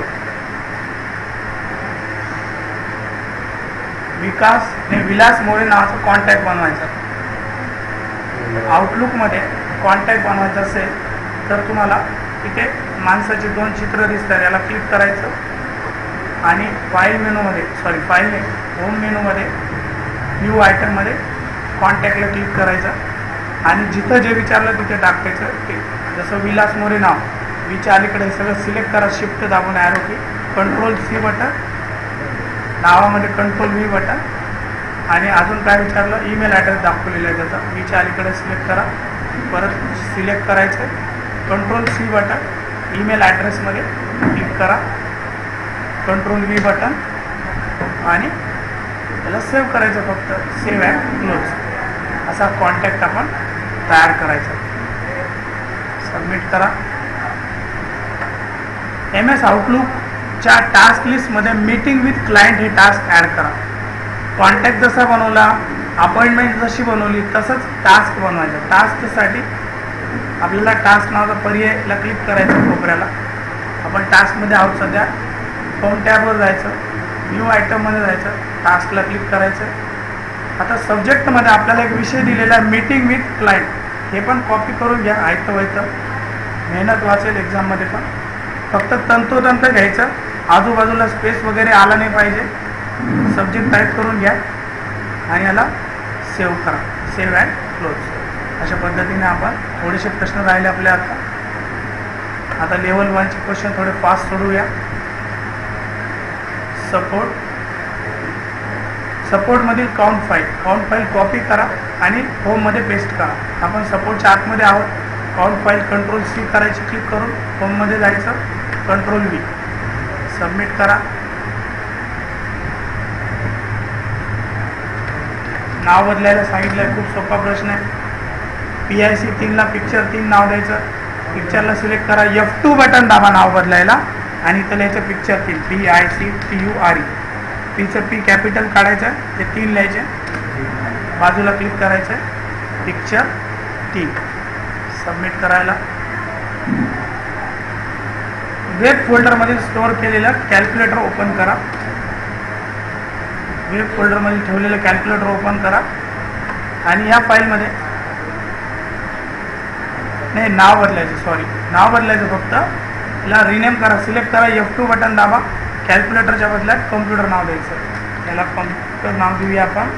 A: विकास नाही विलास मोरे नावाचं कॉन्टॅक्ट बनवायचा. आउटलुकमध्ये कॉन्टॅक्ट बनवायचा असेल तर तुम्हाला इथे माणसाचे दोन चित्र दिसतात, याला क्लिक करायचं आणि फाईल मेनूमध्ये सॉरी फाईल नाही होम मेनूमध्ये न्यू आयटममध्ये कॉन्टॅक्टला क्लिक करायचं आणि जिथं जे विचारलं तिथे टाकायचं. ते जसं विलास मोरे नाव विच्या अलीकडे सगळं सिलेक्ट करा. शिफ्ट दाबून arrow key control C button. नावामध्ये कंट्रोल व्ही बटन आणि अजून काय विचारलं? ईमेल ॲड्रेस दाखवलेला आहे त्याचा. विच्या अलीकडे सिलेक्ट करा. परत सिलेक्ट करायचं कंट्रोल सी बटन. ईमेल ॲड्रेसमध्ये क्लिक करा. कंट्रोल व्ही बटन आणि त्याला सेव्ह करायचं. फक्त सेव्ह ॲट क्लोज असा कॉन्टॅक्ट आपण तयार करायचा. सबमिट करा. एम एस आउटलुकच्या टास्क लिस्टमध्ये मीटिंग विथ क्लायंट हे टास्क ॲड करा. कॉन्टॅक्ट जसा बनवला, अपॉइंटमेंट जशी बनवली तसंच टास्क बनवायचं. टास्कसाठी आपल्याला टास्क नावाचा पर्यायला क्लिक करायचं कोपऱ्याला. आपण टास्कमध्ये आहोत सध्या. होम टॅबवर जायचं, न्यू आयटममध्ये जायचं, टास्कला क्लिक करायचं. आता सब्जेक्टमध्ये आपल्याला एक विषय दिलेला आहे मीटिंग विथ क्लायंट. हे पण कॉपी करून घ्या. आयतं व्हायचं मेहनत वाचेल एक्झाममध्ये. पण फक्त तंतोतंत घ्यायचं. आजूबाजूला स्पेस वगैरे आला नाही पाहिजे. सब्जेक्ट टाईप करून घ्या आणि याला सेव्ह करा. Save and close. अशा पद्धतीने आपण थोडेसे प्रश्न राहिले आपले. आता आता लेवल वनचे क्वेश्चन थोडे फास्ट सोडूया. सपोर्ट सपोर्टमधील count file count file copy करा आणि होममध्ये पेस्ट करा. आपण सपोर्टच्या आतमध्ये आहोत. काउंट फाईल कंट्रोल सी करायची क्लिक करून होममध्ये जायचं. कंट्रोल व्ही सबमिट करा. नाव बदलायला सांगितलं आहे. खूप सोपा प्रश्न आहे. पी आय सी तीनला पिक्चर तीन नाव द्यायचं. पिक्चरला सिलेक्ट करा. एफ टू बटन दाबा नाव बदलायला आणि इथं लिहायचं पिक्चर तीन. P I C T U R E. पीचं पी कॅपिटल काढायचं. ते तीन लिहायचे. बाजूला क्लिक करायचं. पिक्चर तीन सबमिट करायला. वेब फोल्डरमध्ये स्टोअर केलेलं कॅल्क्युलेटर ओपन करा. वेब फोल्डरमध्ये ठेवलेलं कॅल्क्युलेटर ओपन करा आणि या फाईलमध्ये नाही नाव बदलायचं. सॉरी नाव बदलायचं फक्त. याला रिनेम करा, सिलेक्ट करा, एफ टू बटन दाबा, कॅल्क्युलेटरच्या बदल्यात कम्प्युटर नाव द्यायचं. याला कम्प्युटर नाव देऊया आपण,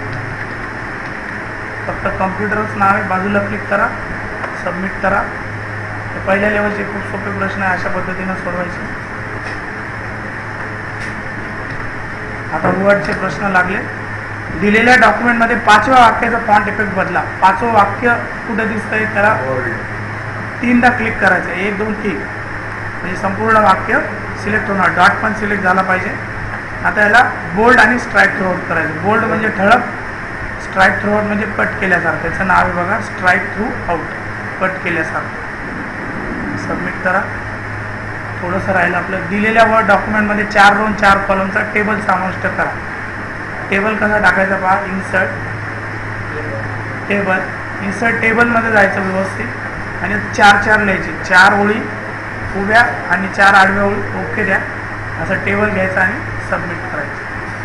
A: फक्त कम्प्युटरच नाव आहे. बाजूला क्लिक करा, सबमिट करा. पहिल्या लेवलचे खूप सोपे प्रश्न आहे, अशा पद्धतीनं सोडवायचे. आता वर्डचे प्रश्न लागले. दिलेल्या डॉक्युमेंटमध्ये पाचव्या वाक्याचा फॉन्ट इफेक्ट बदला. पाचवं वाक्य कुठं दिसतंय त्याला तीनदा क्लिक करायचं, एक दोन तीन, म्हणजे संपूर्ण वाक्य सिलेक्ट होणार. डॉट पण सिलेक्ट झाला पाहिजे. आता याला बोल्ड आणि स्ट्राईक थ्रू आउट करायचं. बोल्ड म्हणजे ठळक, स्ट्राईक थ्रू आउट म्हणजे कट केल्यासारखं. त्याचं नाव आहे बघा, स्ट्राईक थ्रू आउट, कट केल्यासारखं. सबमिट करा. थोडंसं राहिलं आपलं. दिलेल्या वर्ड डॉक्युमेंटमध्ये चार रोन चार कॉलमचा टेबल समाविष्ट करा. टेबल कसा टाकायचा पहा, इन्सर्ट टेबल. इन्सर्ट टेबलमध्ये जायचं व्यवस्थित आणि चार चार लिहायचे, चार ओळी उभ्या आणि चार आडव्या ओळी. ओके द्या. असं टेबल घ्यायचं आणि सबमिट करायचं.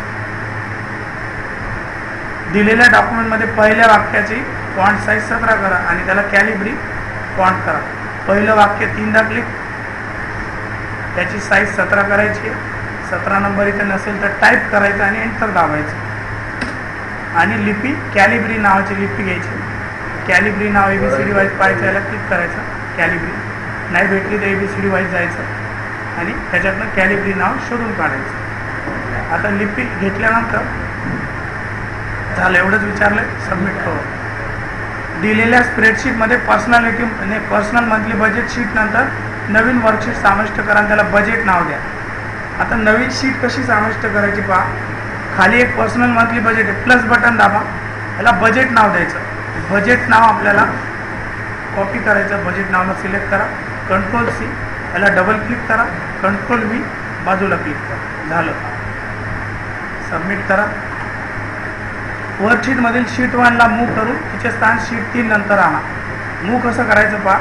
A: दिलेल्या डॉक्युमेंटमध्ये पहिल्या वाक्याची फॉन्ट साईज सतरा करा आणि त्याला कॅलिब्री फॉन्ट करा. पहिलं वाक्य तीनदा क्लिक, त्याची साईज सतरा करायची. सतरा नंबर इथे नसेल तर टाईप करायचं आणि एंटर दाबायचं. आणि लिपी कॅलिब्री नावाची लिपी घ्यायची. कॅलिब्री नाव A B C D wise पाहायचं, याला क्लिक करायचं. कॅलिब्री नाही भेटली तर A B C D wise जायचं आणि त्याच्यातनं कॅलिब्री नाव शोधून काढायचं. आता लिपी घेतल्यानंतर झालं, एवढंच विचारलं, सबमिट करू. दिलेल्या स्प्रेडशीटमध्ये पर्सनॅलिटी म्हणजे पर्सनल मंथली बजेट शीट नंतर नवीन वर्कशीट समाविष्ट करा आणि त्याला बजेट नाव द्या. आता नवीन शीट कशी समाविष्ट करायची पहा. खाली एक पर्सनल मंथली बजेट आहे, प्लस बटन दाबा, याला बजेट नाव द्यायचं. बजेट नाव आपल्याला कॉपी करायचं. बजेट नावला सिलेक्ट करा, कंट्रोल सी, याला डबल क्लिक करा, कंट्रोल व्ही, बाजूला क्लिक करा. झालं, सबमिट करा. वर्कशीटमधील शीट वनला मूव्ह करून तिचे स्थान शीट तीन नंतर आणा. मूव्ह कसं करायचं पहा.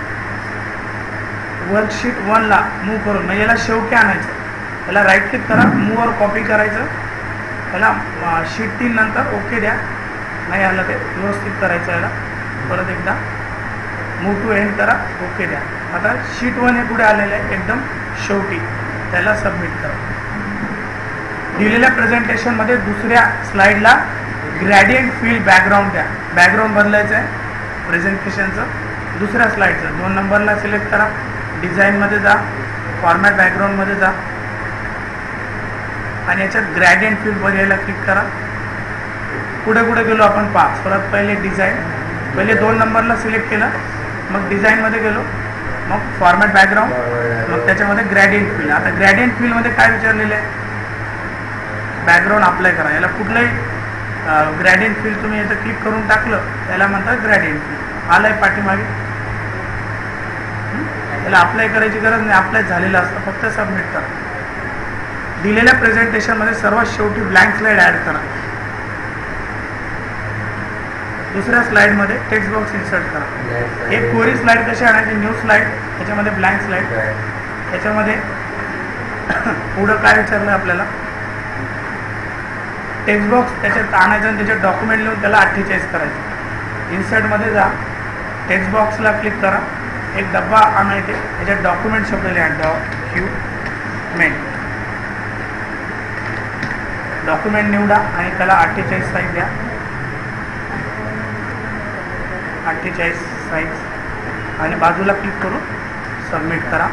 A: वर्कशीट वनला मूव्ह करून म्हणजे याला शेवटी आणायचं. याला राईट क्लिक करा, मूव्हवर कॉपी करायचं, याला शीट तीन नंतर ओके द्या. नाही आलं ते व्यवस्थित करायचं. याला परत एकदा मूव्ह टू एंड करा, ओके द्या. आता शीट वन हे पुढे आलेलं आहे एकदम शेवटी, त्याला सबमिट करा. दिलेल्या प्रेझेंटेशनमध्ये दुसऱ्या स्लाईडला ग्रॅडियंट फील्ड बॅकग्राऊंड द्या. बॅकग्राऊंड बदलायचं आहे प्रेझेंटेशनचं. दुसऱ्या स्लाईडचं दोन नंबरला सिलेक्ट करा, डिझाईनमध्ये जा, फॉर्मॅट बॅकग्राऊंडमध्ये जा आणि याच्यात ग्रॅडियंट फील्ड पर्यायला क्लिक करा. पुढे पुढे गेलो आपण पहा. सर्वात पहिले डिझाईन, पहिले दोन नंबरला सिलेक्ट केलं, मग डिझाईनमध्ये गेलो, मग फॉर्मॅट बॅकग्राऊंड, मग त्याच्यामध्ये ग्रॅडियंट फील्ड. आता ग्रॅडियंट फील्डमध्ये काय विचारलेलं आहे, बॅकग्राऊंड अप्लाय करा. याला कुठलंही ग्रॅडियंट फील्ड तुम्ही इथं क्लिक करून टाकलं त्याला म्हणतात ग्रॅडियंट फील्ड. आलं आहे पाठीमागे, त्याला अप्लाय करायची गरज नाही, अप्लाय झालेलं असतं, फक्त सबमिट करा. दिलेल्या प्रेझेंटेशनमध्ये सर्वात शेवटी ब्लँक स्लाईड ॲड करा. दुसऱ्या स्लाईडमध्ये टेक्स्ट बॉक्स इन्सर्ट करा. एक कोरी स्लाईड कशी आणायची, न्यू स्लाईड, त्याच्यामध्ये ब्लँक स्लाईड, त्याच्यामध्ये पुढं काय विचारलं आपल्याला, टेक्स्ट बॉक्स त्याच्यात आणायचं आणि त्याच्यात डॉक्युमेंट लिहून त्याला अठ्ठेचाळीस करायचं. इन्सर्टमध्ये जा, टेक्स्ट बॉक्सला क्लिक करा, एक डब्बा आणायचे, त्याच्यात डॉक्युमेंट शब्द लिहा, डॉक्युमेंट. डॉक्युमेंट निवडा आणि त्याला अठ्ठेचाळीस साईज द्या. अठ्ठेचाळीस साईज आणि बाजूला क्लिक करून सबमिट करा.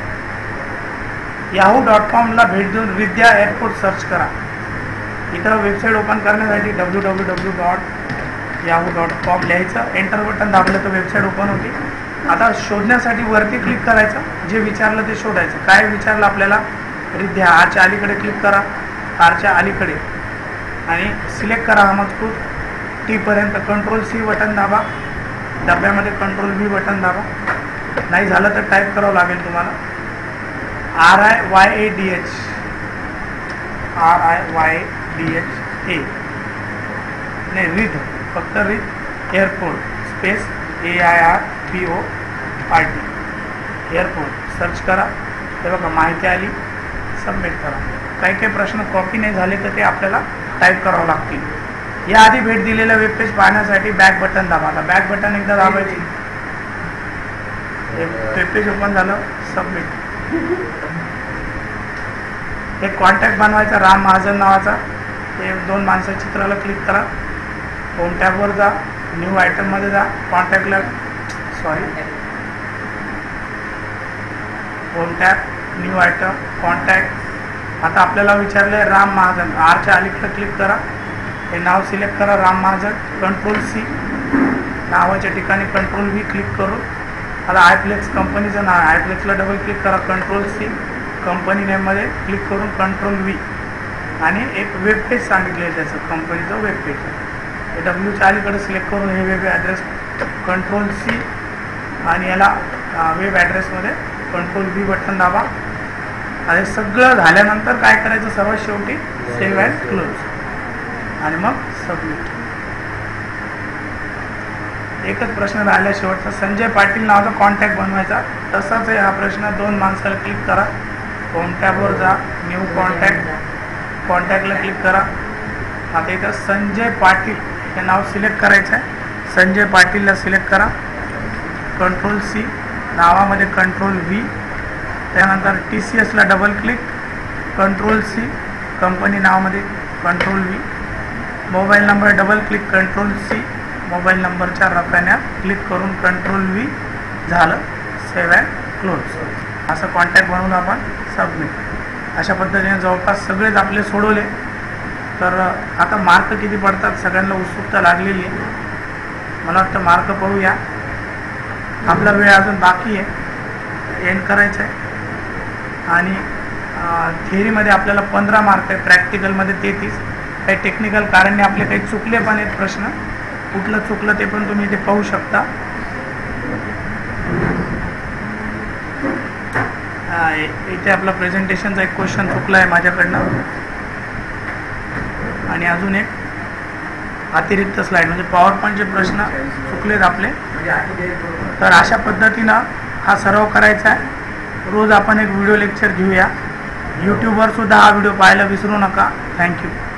A: याहू डॉट कॉमला भेट देऊन विद्या एअरपोर्ट सर्च करा. इथं वेबसाईट ओपन करण्यासाठी W W W dot Yahoo dot com लिहायचं, एंटर बटन दाबलं तर वेबसाईट ओपन होती. आता शोधण्यासाठी वरती क्लिक करायचं, जे विचारलं ते शोधायचं. काय विचारलं आपल्याला, विद्या, आरच्या अलीकडे क्लिक करा, आरच्या अलीकडे आणि सिलेक्ट करा हा मजकूर टीपर्यंत. कंट्रोल सी बटन दाबा, डब्यामध्ये कंट्रोल व्ही बटन दाबा. नाही झालं तर टाईप करावं लागेल तुम्हाला, R I Y A D H, R I Y D H A, नाही रिध, फक्त रिध airport space A I R P O R T airport search करा. ते बघा माहिती आली, सबमिट करा. काही काही प्रश्न कॉपी नाही झाले तर ते आपल्याला टाईप करावं लागतील. याआधी भेट दिलेल्या वेबपेज पाहण्यासाठी बॅक बटन दाबा. आता बॅक बटन एकदा दाबायची, वेबपेज ओपन झालं, सबमिट. एक कॉन्टॅक्ट बनवायचा राम महाजन नावाचा. हे दोन माणसाच्या चित्राला क्लिक करा. होम टॅबवर जा, न्यू आयटममध्ये जा, कॉन्टॅक्टला sorry home tab, new item, contact. आता आपल्याला विचारलं आहे राम महाजन. आरच्या अलीकडे क्लिक करा. हे नाव सिलेक्ट करा राम महाजन. कंट्रोल सी नावाच्या ठिकाणी कंट्रोल व्ही क्लिक करून आता आयफ्लेक्स कंपनीचं नाव आहे. आयफ्लेक्सला डबल क्लिक करा. कंट्रोल सी कंपनी नेममध्ये क्लिक करून कंट्रोल व्ही आणि एक वेब पेज सांगितलं आहे त्याचं कंपनीचं वेब पेज. हे डब्ल्यूच्या अलीकडे सिलेक्ट करून हे वेब ॲड्रेस कंट्रोल सी आणि याला वेब ॲड्रेसमध्ये कंट्रोल व्ही बटन दाबा. आणि सगळं झाल्यानंतर काय करायचं सर्वात शेवटी सेव्ह अँड क्लोज आणि मग सबमिट. एकच प्रश्न राहिला शेवटचा. संजय पाटील नावाचा कॉन्टॅक्ट बनवायचा. तसाच आहे हा प्रश्न. दोन माणसाला क्लिक करा. होम टॅबवर जा, न्यू कॉन्टॅक्ट, कॉन्टॅक्टला क्लिक करा. आता इथं संजय पाटील हे नाव सिलेक्ट करायचं आहे. संजय पाटीलला सिलेक्ट करा. कंट्रोल सी नावामध्ये कंट्रोल व्ही, त्यानंतर टी सी एसला double click, control C company नावामध्ये control V, mobile number double click control C, mobile नंबरच्या रकान्यात क्लिक करून कंट्रोल व्ही झालं. Save and close. असं कॉन्टॅक्ट बनवून आपण सबमिट. अशा पद्धतीने जवळपास सगळेच आपले सोडवले. तर आता मार्क किती पडतात सगळ्यांना उत्सुकता लागलेली आहे. मला वाटतं मार्क पाहूया. आपला वेळ अजून बाकी आहे, एंड करायचं आहे. आणि थिअरीमध्ये आपल्याला पंधरा मार्क आहे, प्रॅक्टिकलमध्ये तेहतीस. काही टेक्निकल कारणे आपले काही चुकले पण आहेत प्रश्न. कुठलं चुकलं ते पण तुम्ही इथे पाहू शकता. इथे आपला प्रेझेंटेशनचा एक क्वेश्चन चुकला आहे माझ्याकडनं आणि अजून एक अतिरिक्त स्लाईड म्हणजे पॉवर पॉईंटचे प्रश्न चुकलेत आपले. तर अशा पद्धतीनं हा सराव करायचा आहे. रोज आपण एक व्हिडिओ लेक्चर घेऊया. यूट्यूबवर सुद्धा हा व्हिडिओ पाहायला विसरू नका. थँक्यू.